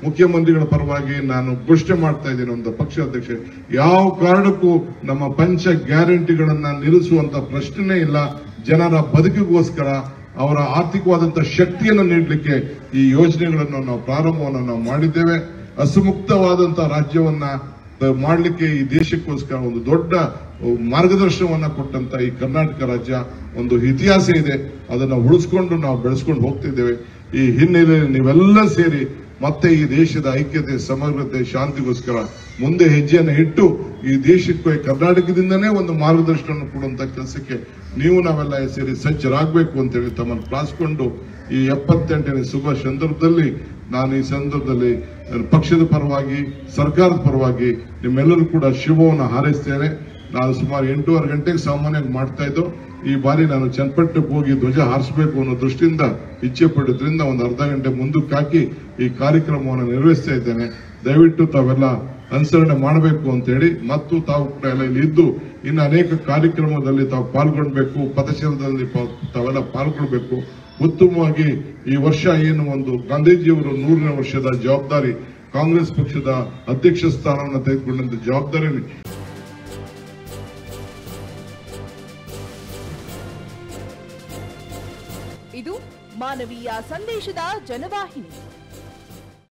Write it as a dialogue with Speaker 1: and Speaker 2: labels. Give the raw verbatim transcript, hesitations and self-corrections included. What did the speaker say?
Speaker 1: ಮುಖ್ಯಮಂತ್ರಿಗಳ ಪರವಾಗಿ ನಾನು ಘೋಷಣೆ ಮಾಡ್ತಾ ಇದ್ದೇನೆ. ಒಂದು ಪಕ್ಷ ಅಧ್ಯಕ್ಷ, ಯಾವ ಕಾರಣಕ್ಕೂ ನಮ್ಮ ಪಂಚ ಗ್ಯಾರಂಟಿಗಳನ್ನ ನಿಲ್ಲಿಸುವಂತ ಪ್ರಶ್ನೆ ಇಲ್ಲ. ಜನರ ಬದುಕಿಗೋಸ್ಕರ ಅವರ ಆರ್ಥಿಕವಾದಂತಹ ಶಕ್ತಿಯನ್ನು ನೀಡಲಿಕ್ಕೆ ಈ ಯೋಜನೆಗಳನ್ನು ನಾವು ಪ್ರಾರಂಭವನ್ನು ನಾವು ಮಾಡಿದ್ದೇವೆ. ಹಸುಮುಕ್ತವಾದಂತಹ ರಾಜ್ಯವನ್ನ ಮಾಡಲಿಕ್ಕೆ ಈ ದೇಶಕ್ಕೋಸ್ಕರ ಒಂದು ದೊಡ್ಡ ಮಾರ್ಗದರ್ಶನವನ್ನ ಕೊಟ್ಟಂತ ಈ ಕರ್ನಾಟಕ ರಾಜ್ಯ ಒಂದು ಇತಿಹಾಸ ಇದೆ. ಅದನ್ನ ಉಳಿಸ್ಕೊಂಡು ನಾವು ಬೆಳೆಸ್ಕೊಂಡು ಹೋಗ್ತಿದ್ದೇವೆ. ಈ ಹಿನ್ನೆಲೆಯಲ್ಲಿ ನೀವೆಲ್ಲ ಸೇರಿ ಮತ್ತೆ ಈ ದೇಶದ ಐಕ್ಯತೆ, ಸಮಗ್ರತೆ, ಶಾಂತಿಗೋಸ್ಕರ ಮುಂದೆ ಹೆಜ್ಜೆಯನ್ನು ಇಟ್ಟು ಈ ದೇಶಕ್ಕೆ ಕರ್ನಾಟಕದಿಂದನೇ ಒಂದು ಮಾರ್ಗದರ್ಶನ ಕೊಡುವಂತ ಕೆಲಸಕ್ಕೆ ನೀವು ನಾವೆಲ್ಲ ಸೇರಿ ಸಜ್ಜರಾಗಬೇಕು ಅಂತೇಳಿ ತಮ್ಮನ್ನು ಪ್ರಾರ್ಥಿಸಿಕೊಂಡು ಈ ಎಪ್ಪತ್ತೆಂಟನೇ ಶುಭ ಸಂದರ್ಭದಲ್ಲಿ ನಾನು ಈ ಸಂದರ್ಭದಲ್ಲಿ ಪಕ್ಷದ ಪರವಾಗಿ, ಸರ್ಕಾರದ ಪರವಾಗಿ ನಿಮ್ಮೆಲ್ಲರೂ ಕೂಡ ಶುಭವನ್ನು ಹಾರೈಸ್ತೇನೆ. ನಾನು ಸುಮಾರು ಎಂಟೂವರೆ ಗಂಟೆಗೆ ಸಾಮಾನ್ಯವಾಗಿ ಮಾಡ್ತಾ ಇದ್ದು, ಈ ಬಾರಿ ನಾನು ಚನ್ನಪಟ್ಟಣಕ್ಕೆ ಹೋಗಿ ಧ್ವಜ ಹಾರಿಸಬೇಕು ಅನ್ನೋ ದೃಷ್ಟಿಯಿಂದ ಇಚ್ಛೆ ಪಡೋದ್ರಿಂದ ಒಂದು ಅರ್ಧ ಗಂಟೆ ಮುಂದಕ್ಕೆ ಹಾಕಿ ಈ ಕಾರ್ಯಕ್ರಮವನ್ನು ನಿರ್ವಹಿಸ್ತಾ ಇದ್ದೇನೆ. ದಯವಿಟ್ಟು ತಾವೆಲ್ಲ ಅನುಸರಣೆ ಮಾಡಬೇಕು ಅಂತ ಹೇಳಿ, ಮತ್ತು ತಾವು ಕೂಡ ಎಲ್ಲ ಇಲ್ಲಿ ಇದ್ದು ಇನ್ನು ಅನೇಕ ಕಾರ್ಯಕ್ರಮದಲ್ಲಿ ತಾವು ಪಾಲ್ಗೊಳ್ಬೇಕು, ಪಥಸಂಚಲನದಲ್ಲಿ ತಾವೆಲ್ಲ ಪಾಲ್ಗೊಳ್ಬೇಕು. ಉತ್ತಮವಾಗಿ ಈ ವರ್ಷ ಏನು ಒಂದು ಗಾಂಧೀಜಿಯವರು ನೂರನೇ ವರ್ಷದ ಜವಾಬ್ದಾರಿ, ಕಾಂಗ್ರೆಸ್ ಪಕ್ಷದ ಅಧ್ಯಕ್ಷ ಸ್ಥಾನವನ್ನು ತೆಗೆದುಕೊಂಡಂತ ಜವಾಬ್ದಾರಿ.
Speaker 2: ಇದು ಮಾನವೀಯ ಸಂದೇಶದ ಜನವಾಹಿನಿ.